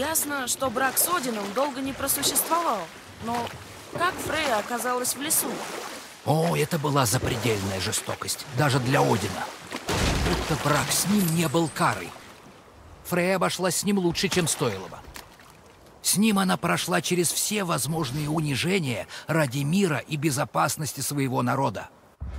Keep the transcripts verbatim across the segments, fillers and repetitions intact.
Ясно, что брак с Одином долго не просуществовал. Но как Фрейя оказалась в лесу? О, это была запредельная жестокость, даже для Одина. Будто брак с ним не был карой. Фрейя обошлась с ним лучше, чем стоило бы. С ним она прошла через все возможные унижения ради мира и безопасности своего народа.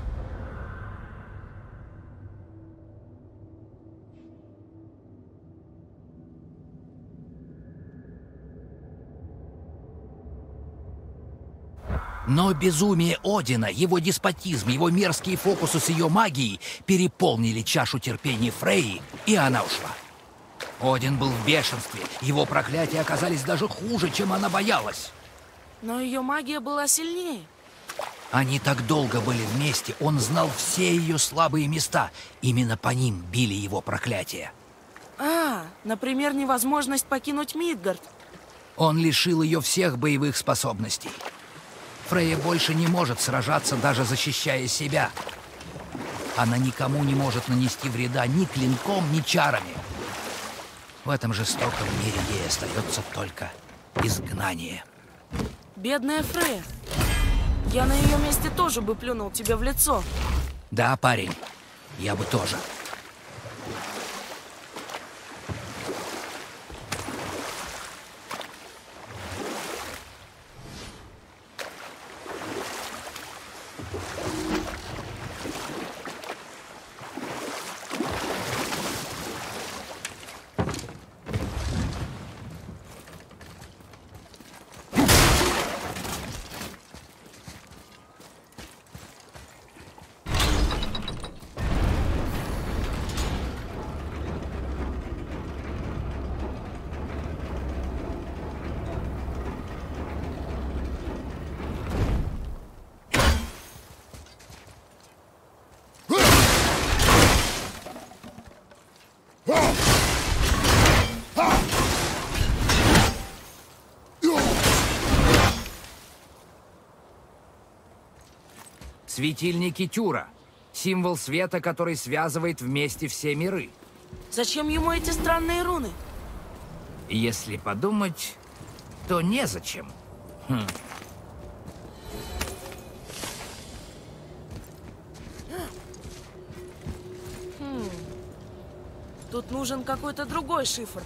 Но безумие Одина, его деспотизм, его мерзкие фокусы с ее магией переполнили чашу терпения Фрейи, и она ушла. Один был в бешенстве, его проклятия оказались даже хуже, чем она боялась. Но ее магия была сильнее. Они так долго были вместе, он знал все ее слабые места. Именно по ним били его проклятия. А, например, невозможность покинуть Мидгард. Он лишил ее всех боевых способностей. Фрейя больше не может сражаться, даже защищая себя. Она никому не может нанести вреда ни клинком, ни чарами. В этом жестоком мире ей остается только изгнание. Бедная Фрейя. Я на ее месте тоже бы плюнул тебе в лицо. Да, парень, я бы тоже. Светильники Тюра. Символ света, который связывает вместе все миры. Зачем ему эти странные руны? Если подумать, то незачем. Хм. Хм. Тут нужен какой-то другой шифр.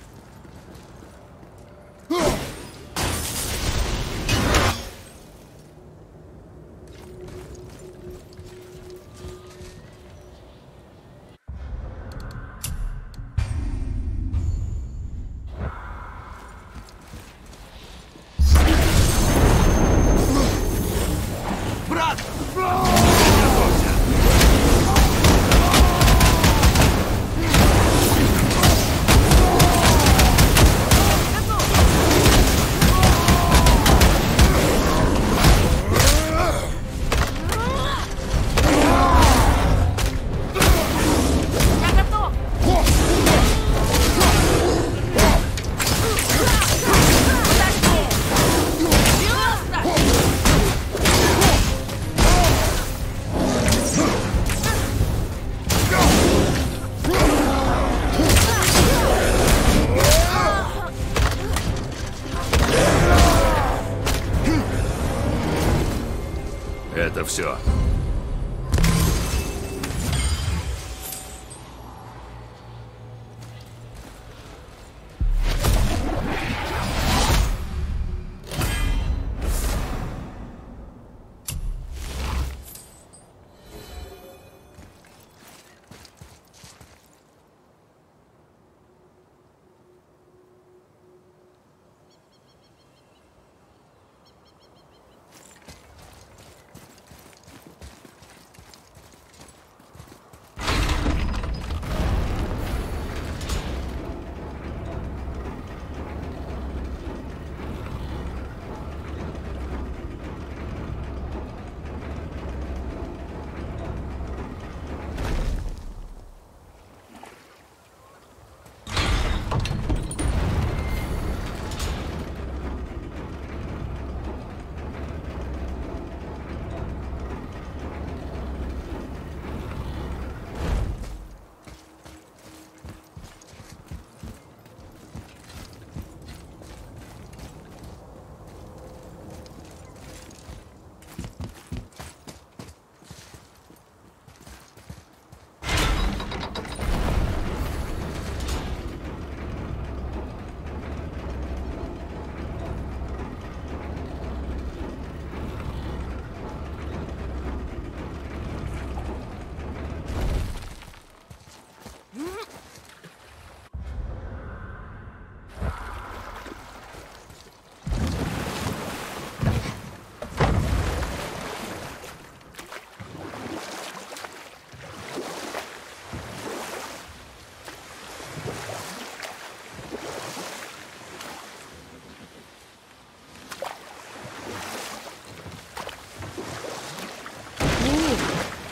Это все.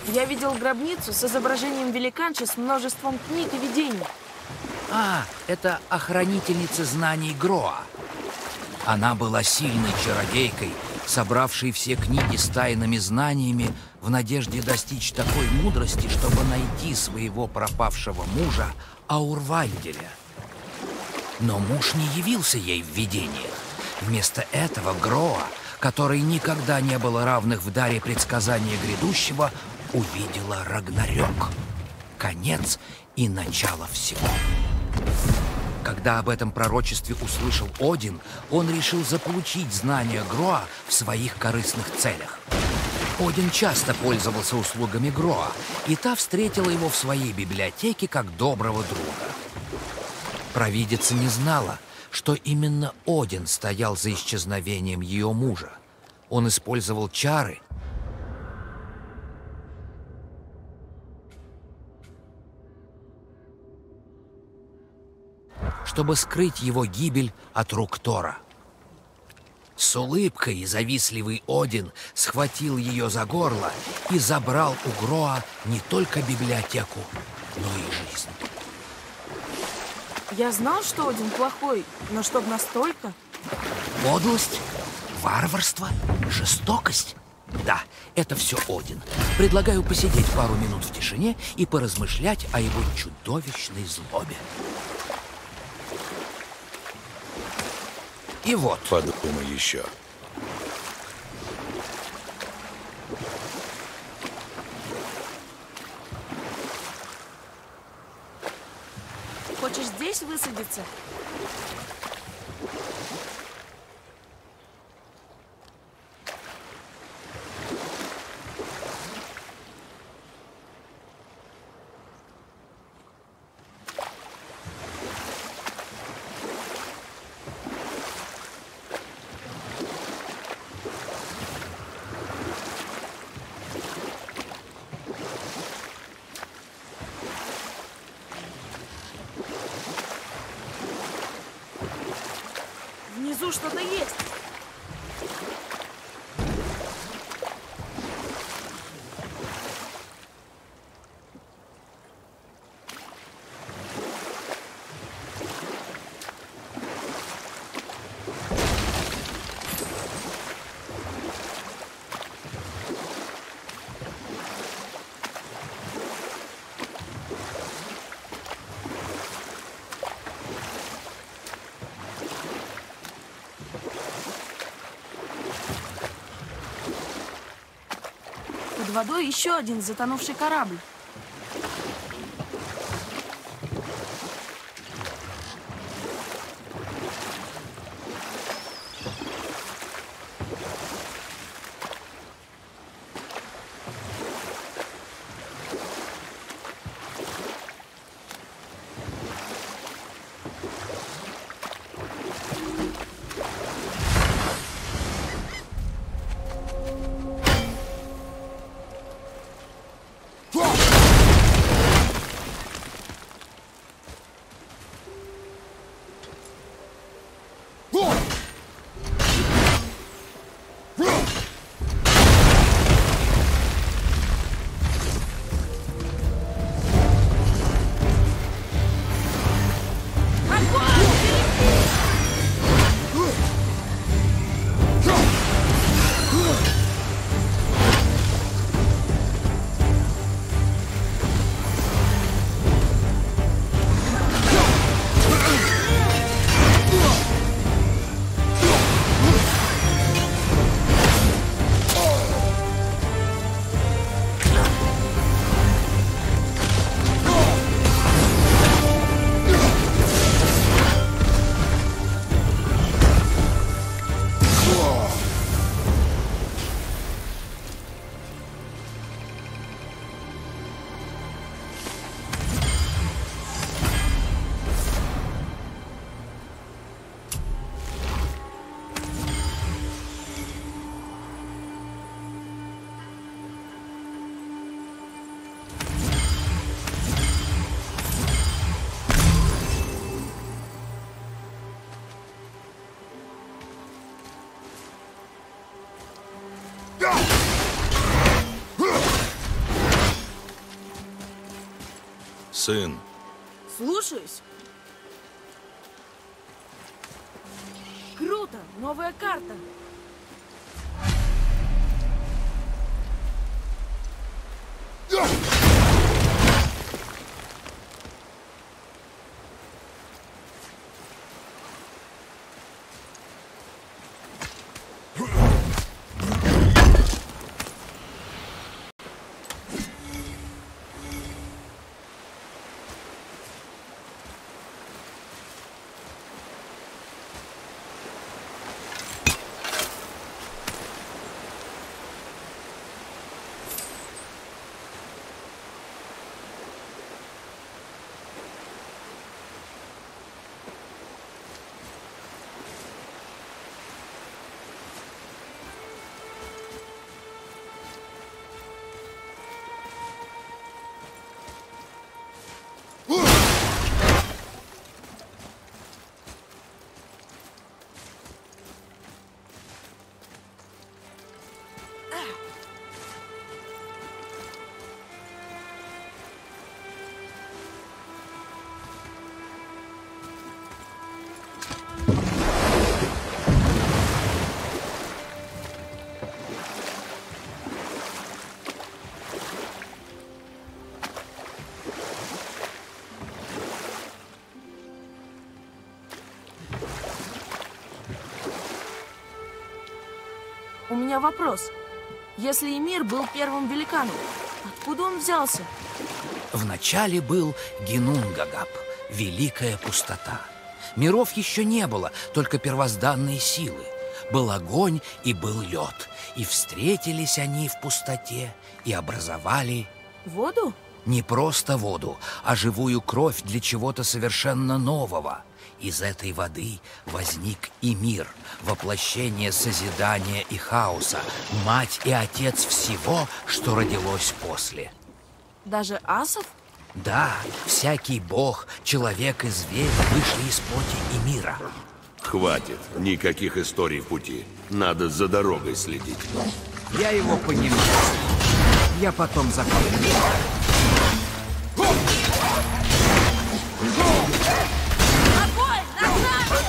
Я видел гробницу с изображением великанши с множеством книг и видений. А, это охранительница знаний Гроа. Она была сильной чародейкой, собравшей все книги с тайными знаниями в надежде достичь такой мудрости, чтобы найти своего пропавшего мужа Аурвальделя. Но муж не явился ей в видениях. Вместо этого Гроа, которой никогда не было равных в даре предсказания грядущего, увидела Рагнарёк. Конец и начало всего. Когда об этом пророчестве услышал Один, он решил заполучить знания Гроа в своих корыстных целях. Один часто пользовался услугами Гроа, и та встретила его в своей библиотеке как доброго друга. Провидица не знала, что именно Один стоял за исчезновением ее мужа. Он использовал чары, чтобы скрыть его гибель от рук Тора. С улыбкой завистливый Один схватил ее за горло и забрал у Гроа не только библиотеку, но и жизнь. Я знал, что Один плохой, но чтоб настолько... Подлость, варварство, жестокость. Да, это все Один. Предлагаю посидеть пару минут в тишине и поразмышлять о его чудовищной злобе. И вот. Подумай еще. Хочешь здесь высадиться? Внизу что-то есть. Под водой еще один затонувший корабль. сын. Слушаюсь. Круто! Новая карта. У меня вопрос. Если Эмир был первым великаном, откуда он взялся? Вначале был Генунгагап, великая пустота. Миров еще не было, только первозданные силы. Был огонь и был лед. И встретились они в пустоте и образовали... Воду? Не просто воду, а живую кровь для чего-то совершенно нового. Из этой воды возник и мир, воплощение созидания и хаоса, мать и отец всего, что родилось после. Даже асов? Да, всякий бог, человек и зверь вышли из плоти и мира. Хватит. Никаких историй в пути. Надо за дорогой следить. Я его понимаю. Я потом закончу. Огонь! Назад!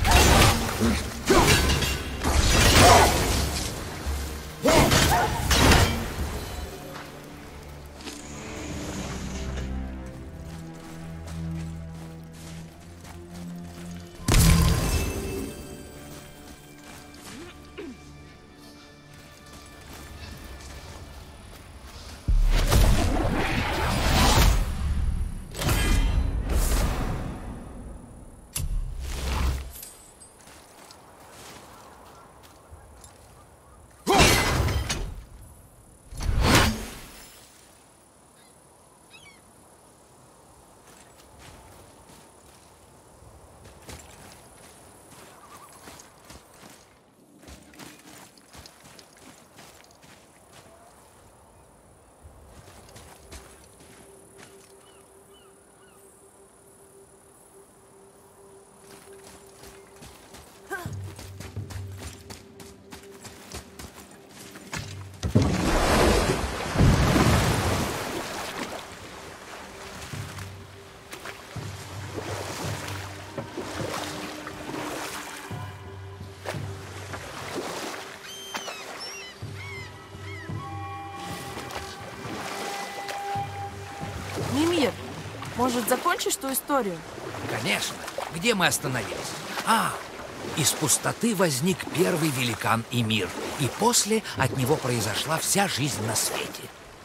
Мимир, может, закончишь ту историю? Конечно. Где мы остановились? А, из пустоты возник первый великан Эмир, и после от него произошла вся жизнь на свете.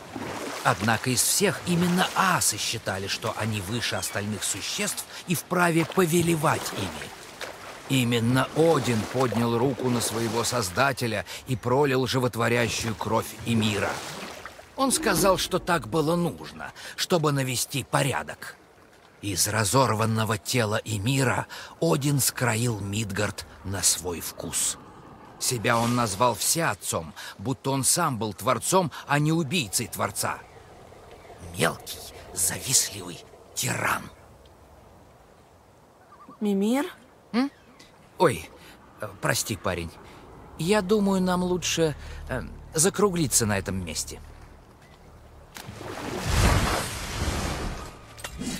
Однако из всех именно асы считали, что они выше остальных существ и вправе повелевать ими. Именно Один поднял руку на своего создателя и пролил животворящую кровь Эмира. Он сказал, что так было нужно, чтобы навести порядок. Из разорванного тела Эмира Один скроил Мидгард на свой вкус. Себя он назвал всеотцом, будто он сам был творцом, а не убийцей творца. Мелкий, завистливый тиран. Мимир? М? Ой, э, прости, парень. Я думаю, нам лучше э, закруглиться на этом месте.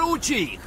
Научи их!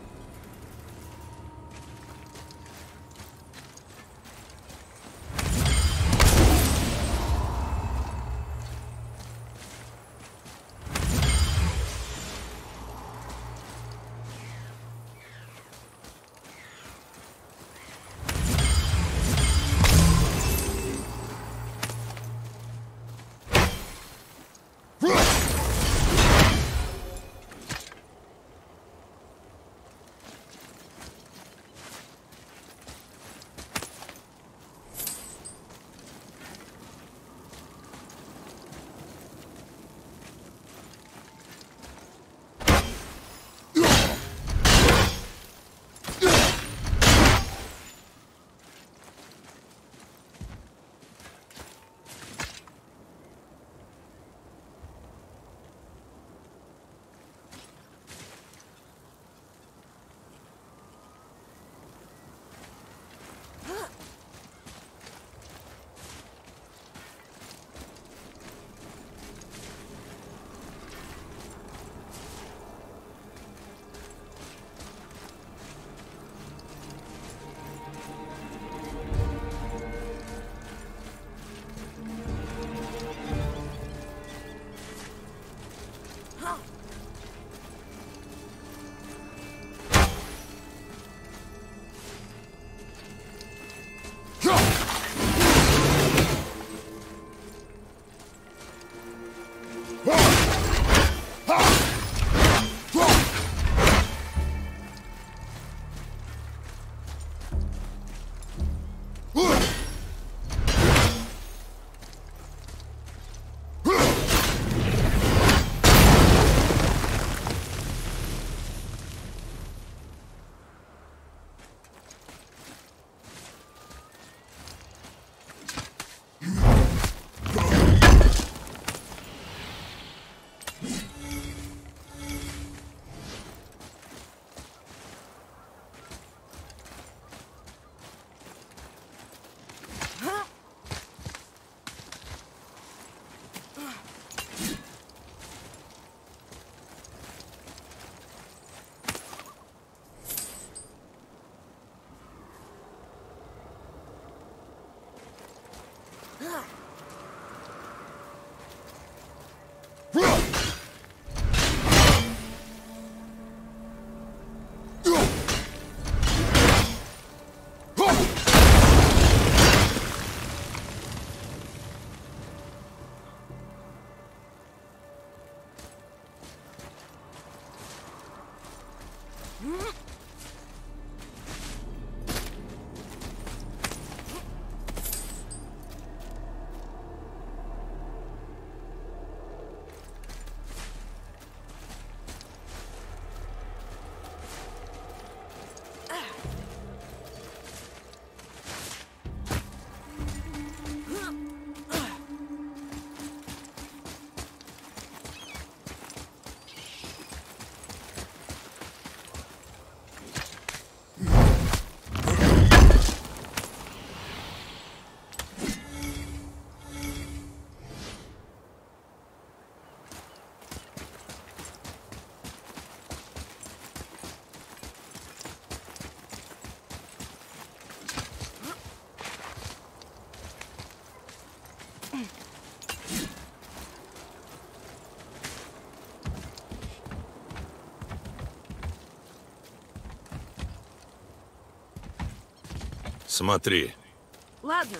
Смотри. Ладно.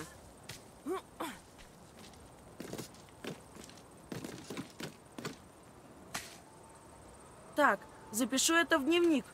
Так, запишу это в дневник.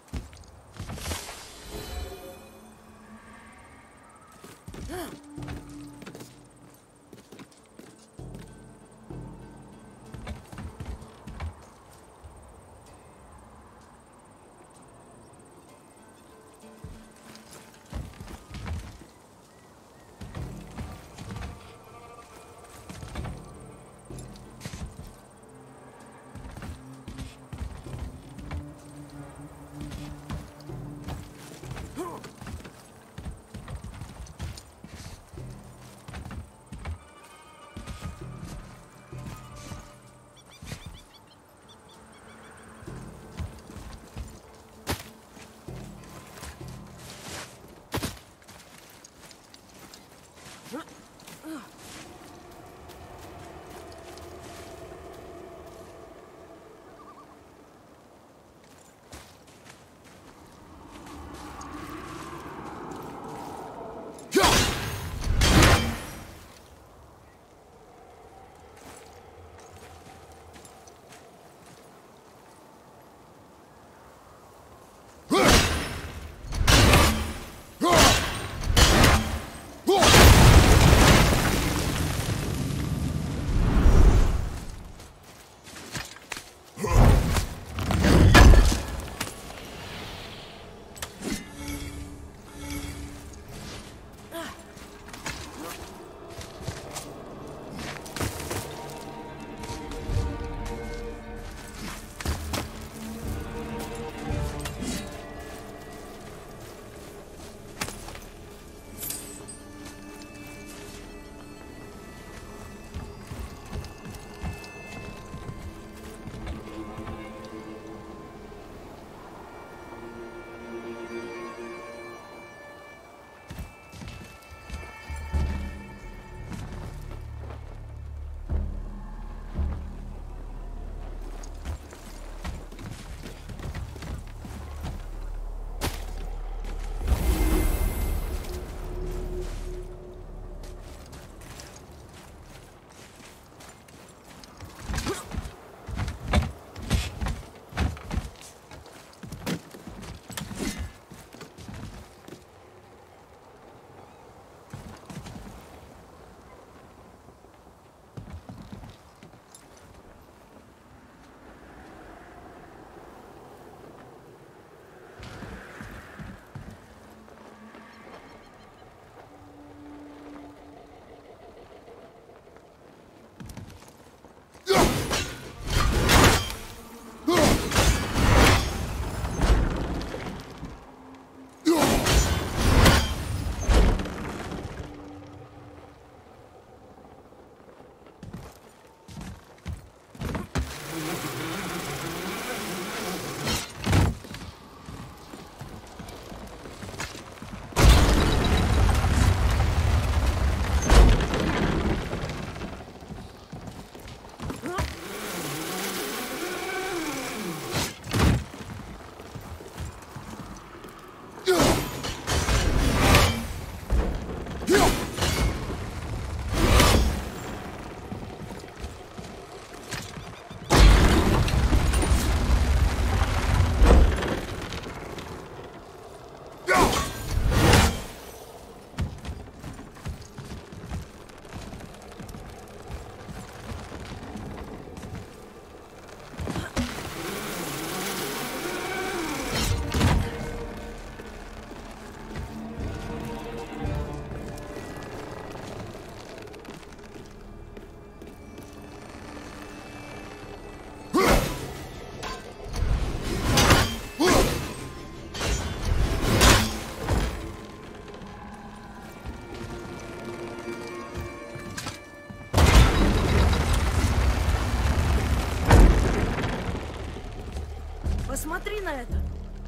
Посмотри на это.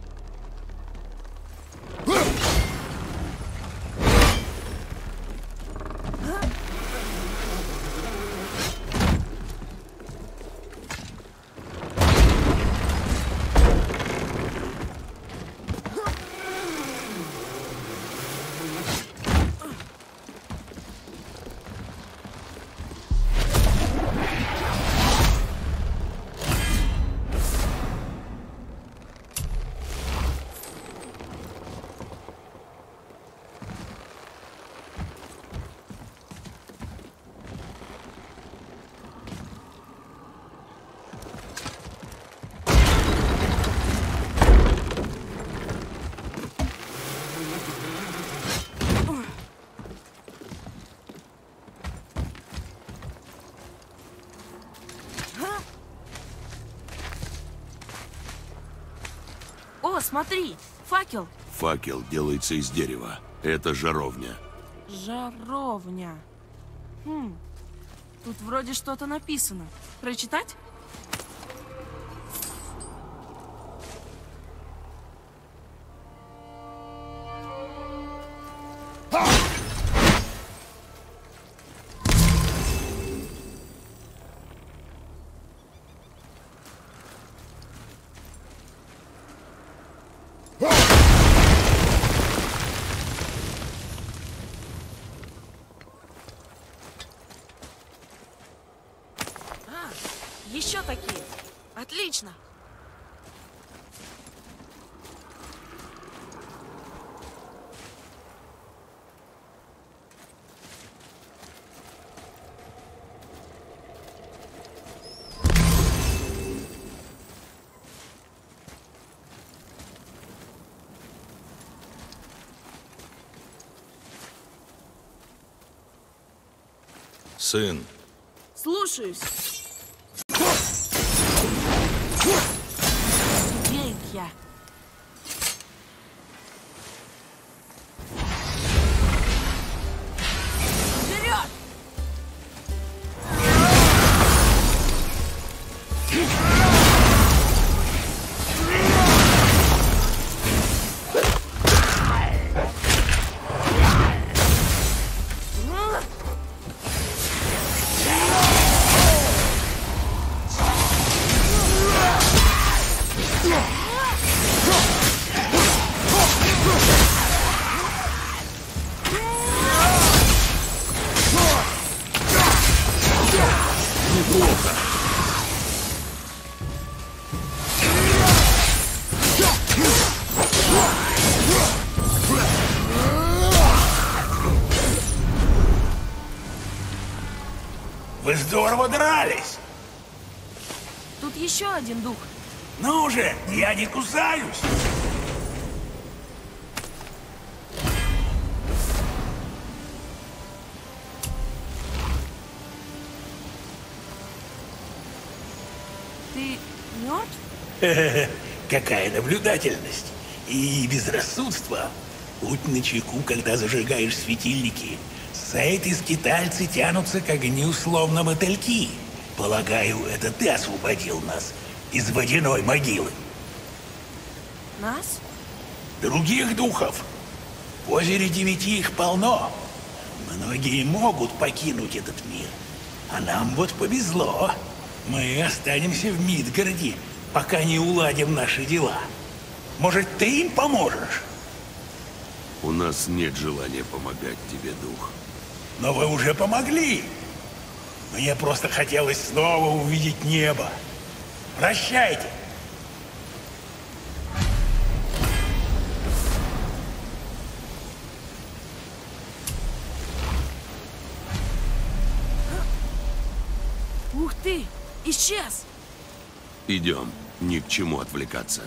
О, смотри, факел. Факел делается из дерева. Это жаровня. Жаровня. Хм, тут вроде что-то написано. Прочитать? Еще такие. Отлично. Сын. Слушаюсь. Веет я. Вперед! Неплохо. Вы здорово дрались. Тут еще один дух. Ну же, я не кусаюсь. Ты мертв? Какая наблюдательность и безрассудство. Будь начеку, когда зажигаешь светильники. Сейд и скитальцы тянутся к огню, словно мотыльки. Полагаю, это ты освободил нас из водяной могилы. Нас? Других духов. В озере девяти их полно. Многие могут покинуть этот мир. А нам вот повезло. Мы останемся в Мидгарде, пока не уладим наши дела. Может, ты им поможешь? У нас нет желания помогать тебе, дух. Но вы уже помогли. Мне просто хотелось снова увидеть небо. Прощайте. Ух ты! Исчез! Идем. Ни к чему отвлекаться.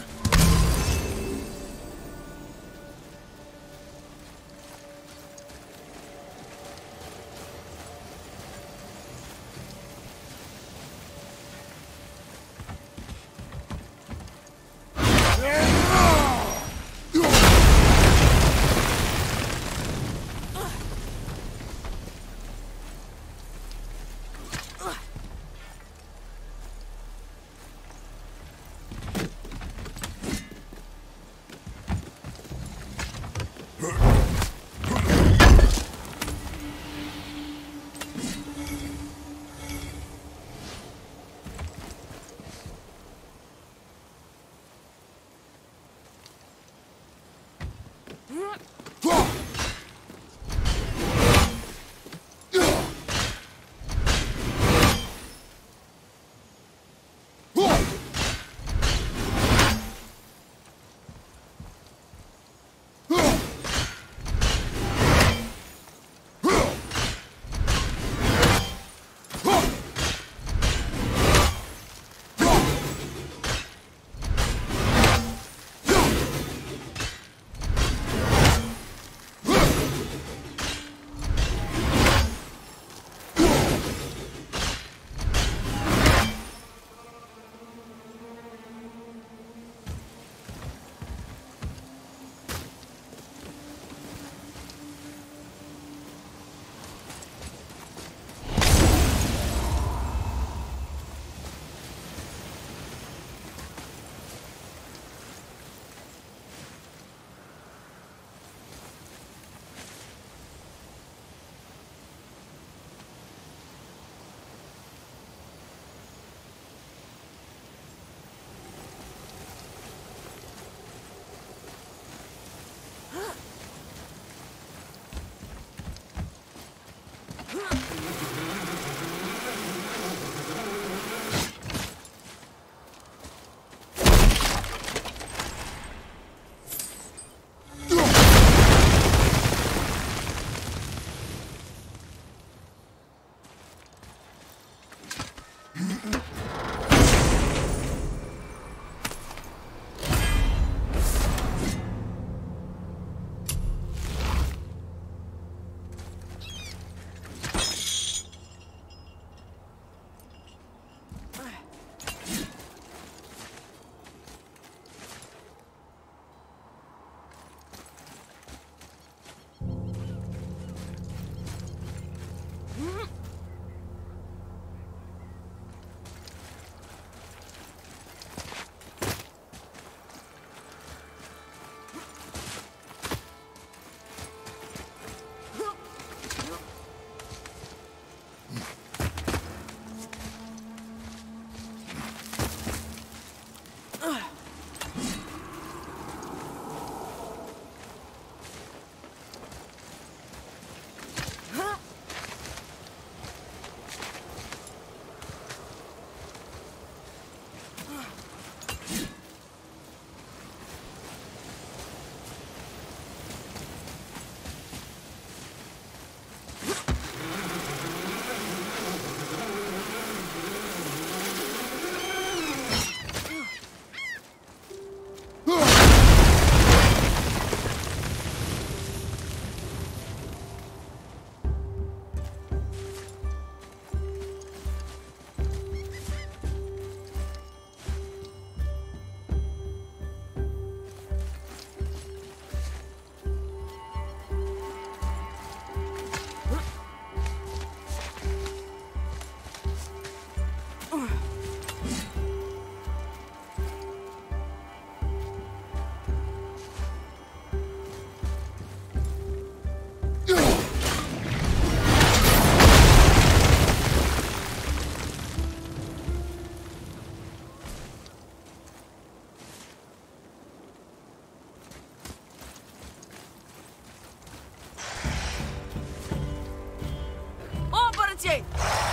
Оборотень!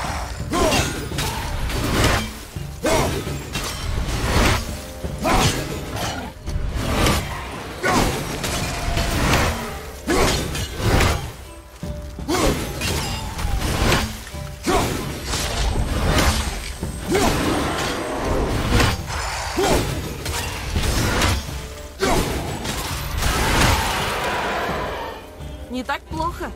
Не так плохо.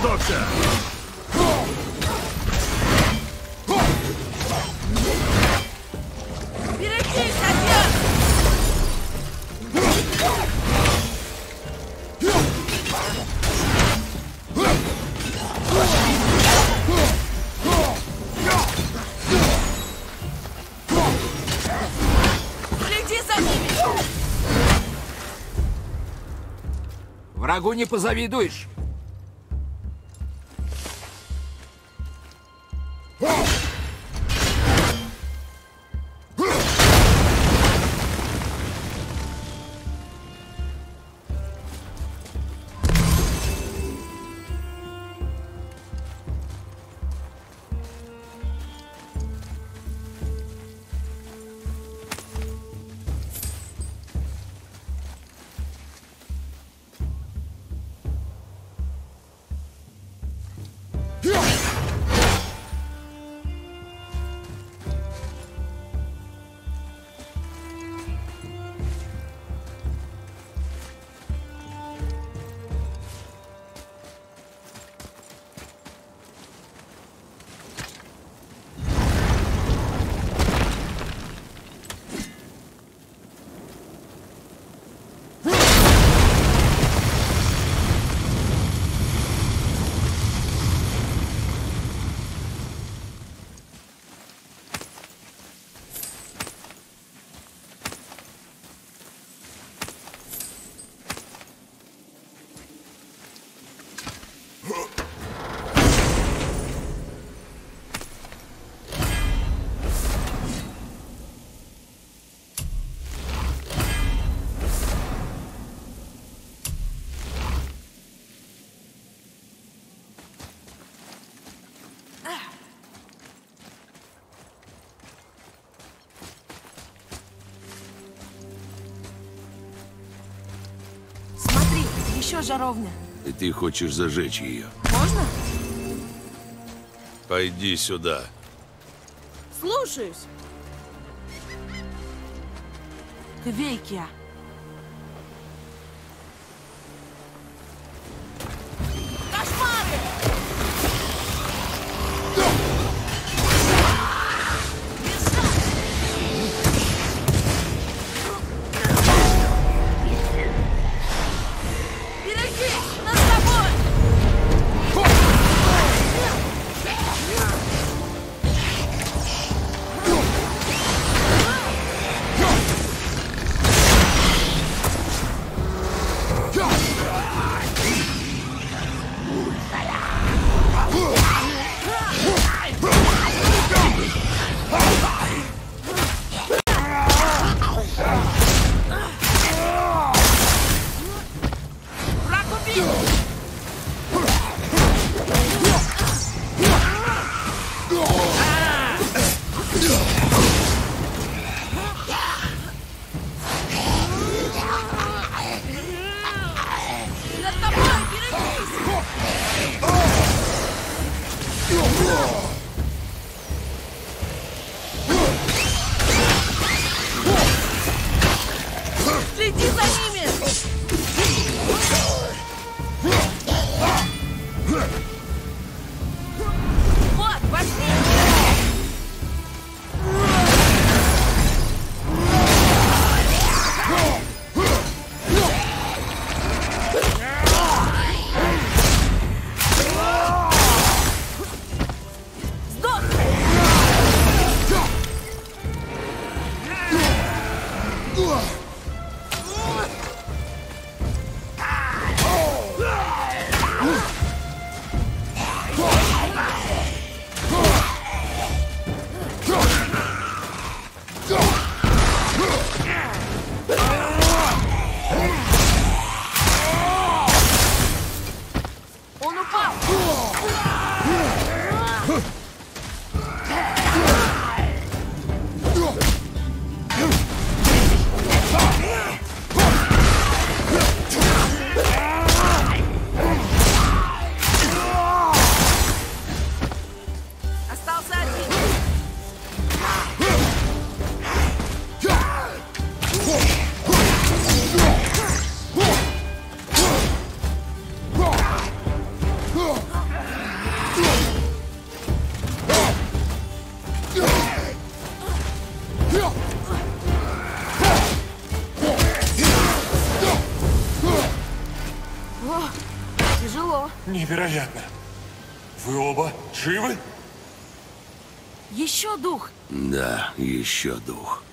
Готовься! Берегись, отец! Следи за ними! Врагу не позавидуешь. Смотри, еще жаровня. И ты хочешь зажечь ее? Можно? Пойди сюда. Слушаюсь. Квейкия. Кошмары! Берегись! Над тобой! Невероятно. Вы оба живы? Еще дух. Да, еще дух.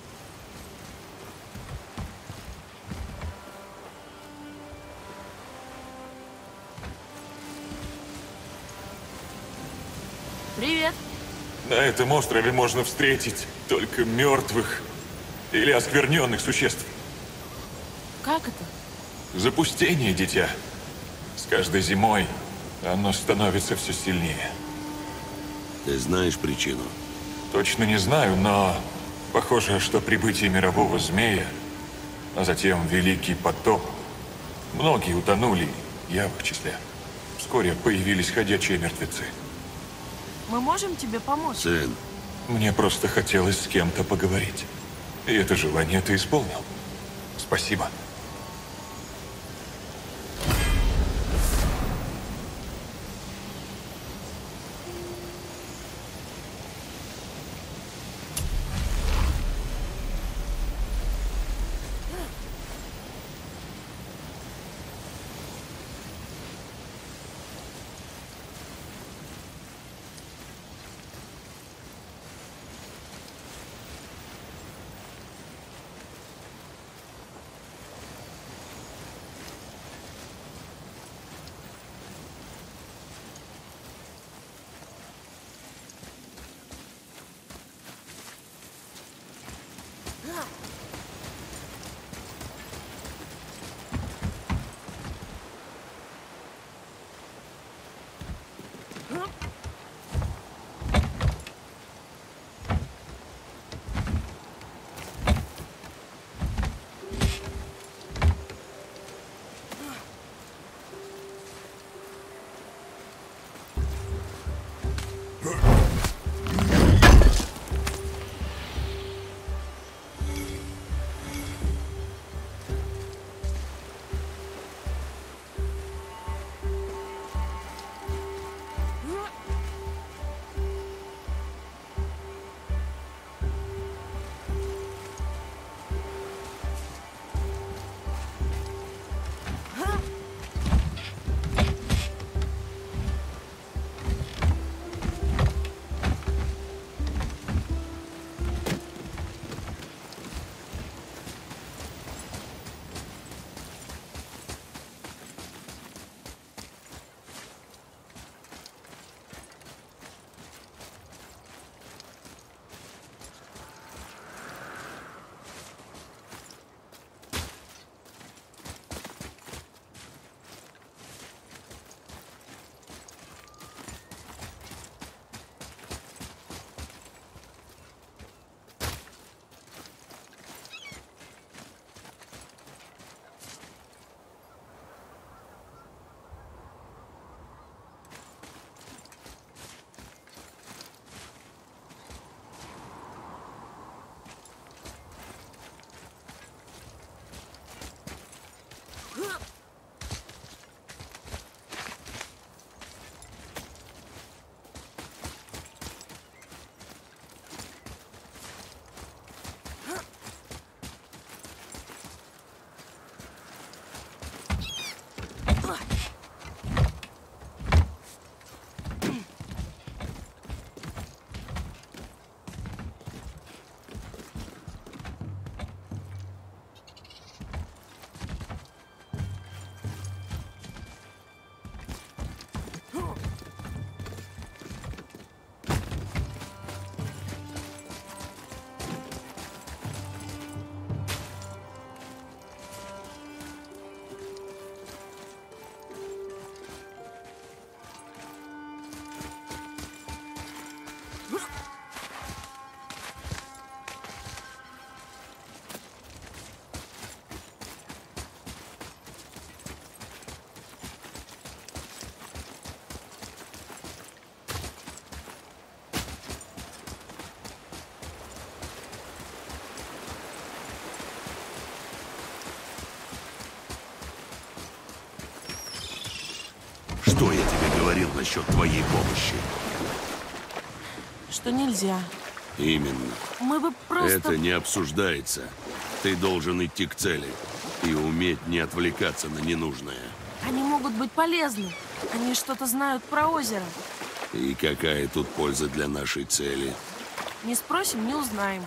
Привет. На этом острове можно встретить только мертвых или оскверненных существ. Как это? Запустение, дитя. С каждой зимой оно становится все сильнее. Ты знаешь причину? Точно не знаю, но похоже, что прибытие мирового змея, а затем Великий потоп, многие утонули, я в их числе. Вскоре появились ходячие мертвецы. Мы можем тебе помочь? Сын, Мне просто хотелось с кем-то поговорить. И это желание ты исполнил. Спасибо. что я тебе говорил насчет твоей помощи? Что нельзя. Именно. Мы бы просто... Это не обсуждается. Ты должен идти к цели и уметь не отвлекаться на ненужное. Они могут быть полезны. Они что-то знают про озеро. И какая тут польза для нашей цели? Не спросим, не узнаем.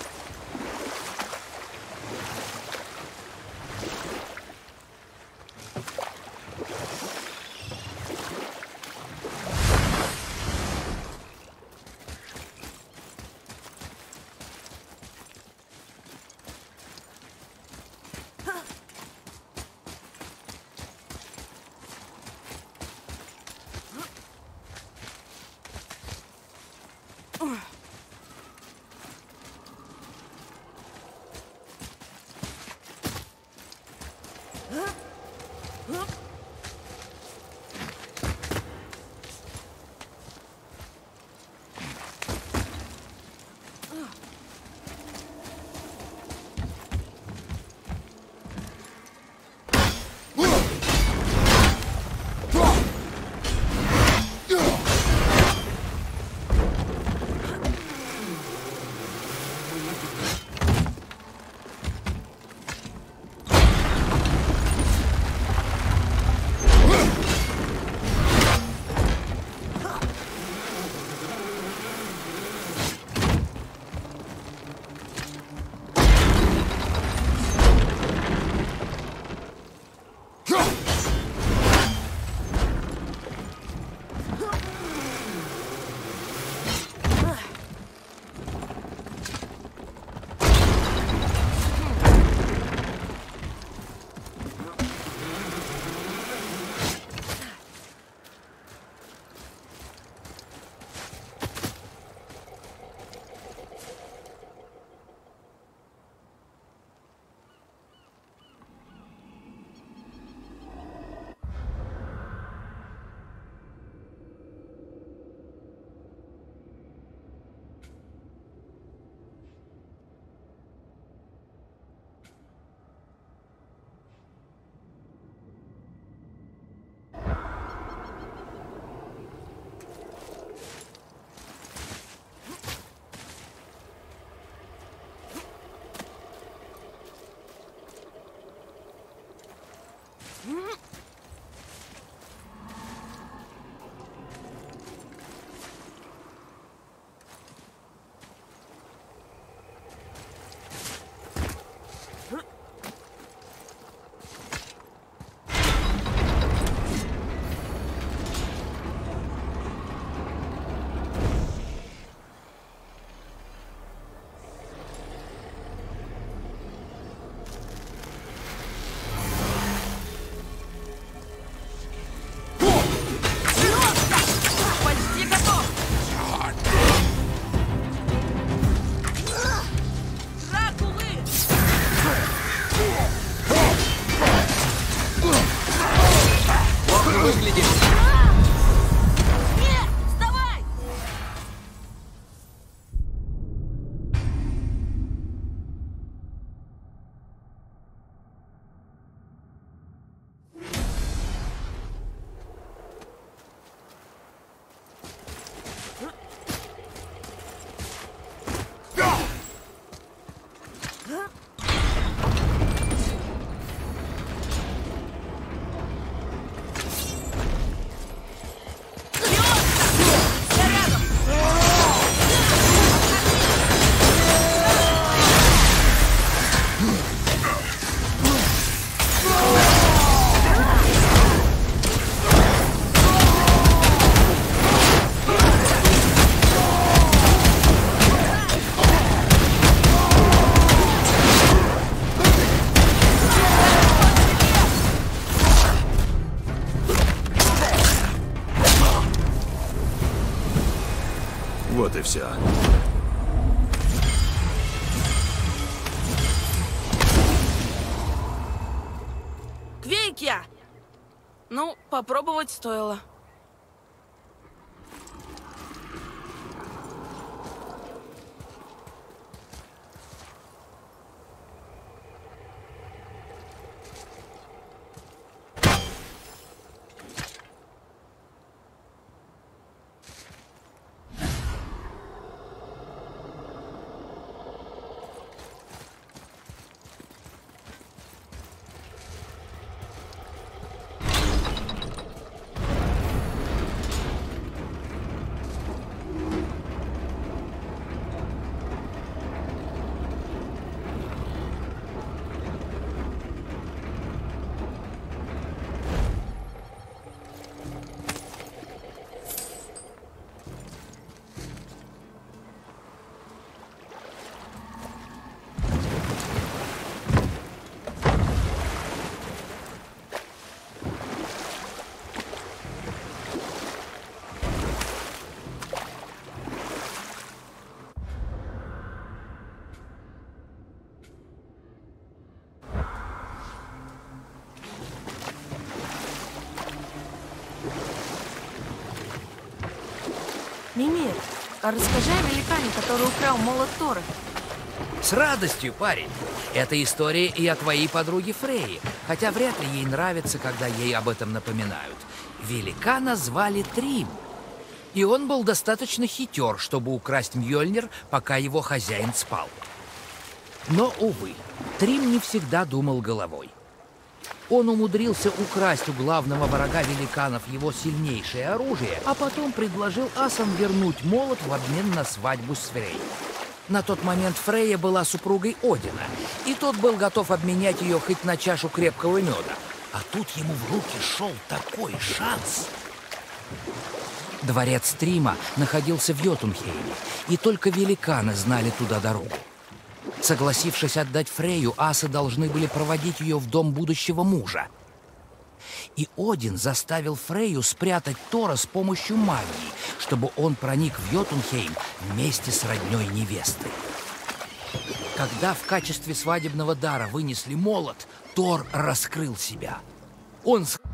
Вот и все. Квейкья! Ну, попробовать стоило. Мимир, а расскажи о великане, который украл молот Тора. С радостью, парень. Это история и о твоей подруге Фрейе, хотя вряд ли ей нравится, когда ей об этом напоминают. Великана звали Трим, и он был достаточно хитер, чтобы украсть Мьёльнир, пока его хозяин спал. Но, увы, Трим не всегда думал головой. Он умудрился украсть у главного врага великанов его сильнейшее оружие, а потом предложил асам вернуть молот в обмен на свадьбу с Фрейей. На тот момент Фрейя была супругой Одина, и тот был готов обменять ее хоть на чашу крепкого меда. А тут ему в руки шел такой шанс. Дворец Трима находился в Йотунхейме, и только великаны знали туда дорогу. Согласившись отдать Фрейю, асы должны были проводить ее в дом будущего мужа. И Один заставил Фрейю спрятать Тора с помощью магии, чтобы он проник в Йотунхейм вместе с роднёй невесты. Когда в качестве свадебного дара вынесли молот, Тор раскрыл себя. Он...